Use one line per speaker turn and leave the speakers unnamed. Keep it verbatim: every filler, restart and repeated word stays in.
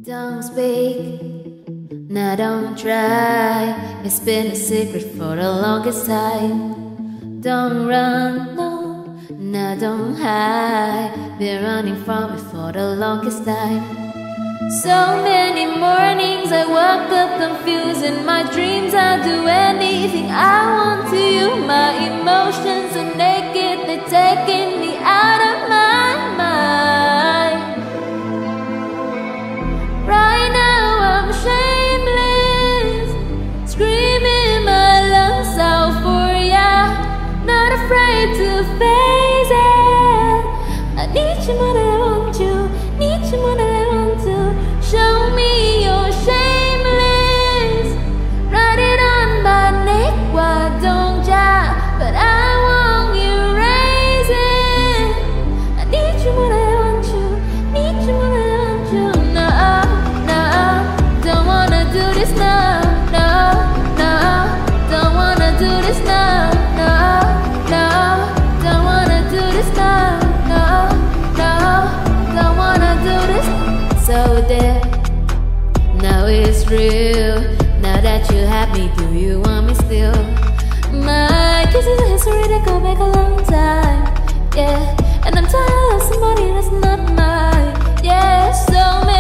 Don't speak, now don't try. It's been a secret for the longest time. Don't run, no, now don't hide. Been running from it for the longest time. So many mornings I woke up confused. In my dreams I'll do anything I want to you. My emotions are naked, they're taking me out of my mind. Right now I'm shameless, screaming my lungs out for ya. Not afraid to face it. I need you more than I want you, need you more than I want to. Show me you're shameless. Write it on my neck, why don't ya? But I want you raising. I need you more than I want you, need you more than I want you. No, no, don't wanna do this now. No, no, don't wanna do this now. No, no, don't wanna do this now. No, no, don't wanna do this. So there, now it's real. Now that you have me, do you want me still? My kisses are history that go back a long time. Yeah, and I'm tired of somebody that's not mine. Yeah, so many